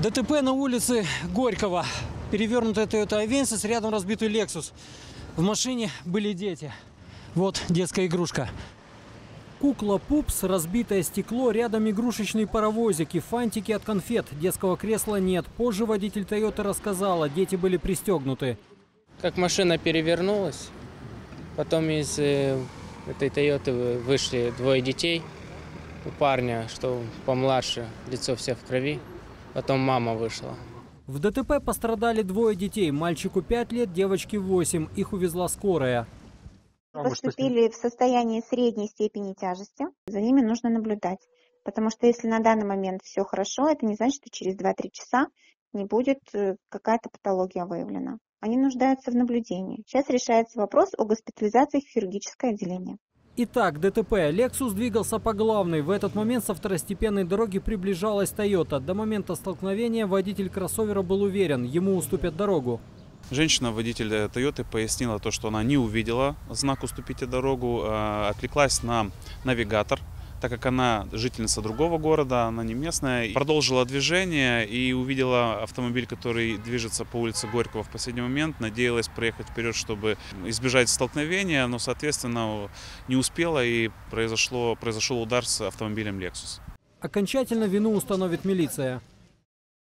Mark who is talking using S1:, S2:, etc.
S1: ДТП на улице Горького. Перевернутая Toyota Avensis, рядом разбитый Lexus. В машине были дети. Вот детская игрушка. Кукла Пупс, разбитое стекло, рядом игрушечный паровозик и фантики от конфет. Детского кресла нет. Позже водитель Toyota рассказала, дети были пристегнуты.
S2: Как машина перевернулась, потом из этой Toyota вышли двое детей. У парня, что помладше, лицо все в крови. Потом мама вышла.
S1: В ДТП пострадали двое детей. Мальчику 5 лет, девочке 8. Их увезла скорая.
S3: Поступили в состоянии средней степени тяжести. За ними нужно наблюдать. Потому что если на данный момент все хорошо, это не значит, что через 2-3 часа не будет какая-то патология выявлена. Они нуждаются в наблюдении. Сейчас решается вопрос о госпитализации в хирургическое отделение.
S1: Итак, ДТП. Lexus двигался по главной. В этот момент со второстепенной дороги приближалась Toyota. До момента столкновения водитель кроссовера был уверен, ему уступят дорогу.
S4: Женщина, водитель Toyota, пояснила то, что она не увидела знак «Уступите дорогу», отвлеклась на навигатор, так как она жительница другого города, она не местная. Продолжила движение и увидела автомобиль, который движется по улице Горького в последний момент. Надеялась проехать вперед, чтобы избежать столкновения, но, соответственно, не успела и произошел удар с автомобилем Lexus.
S1: Окончательно вину установит милиция.